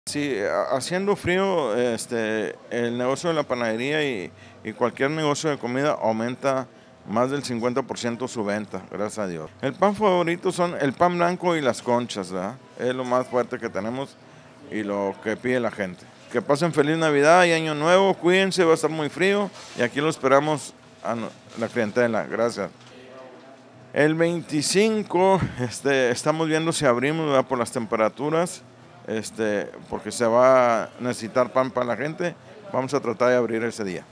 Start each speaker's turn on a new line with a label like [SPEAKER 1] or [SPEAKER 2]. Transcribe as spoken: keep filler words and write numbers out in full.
[SPEAKER 1] Sí, ha- haciendo frío, este, el negocio de la panadería y, y cualquier negocio de comida aumenta más del cincuenta por ciento su venta, gracias a Dios. El pan favorito son el pan blanco y las conchas, ¿verdad? Es lo más fuerte que tenemos y lo que pide la gente. Que pasen feliz Navidad y Año Nuevo, cuídense, va a estar muy frío y aquí lo esperamos a no- la clientela. Gracias. El veinticinco, este, estamos viendo si abrimos, ¿verdad? Por las temperaturas, este, porque se va a necesitar pan para la gente. Vamos a tratar de abrir ese día.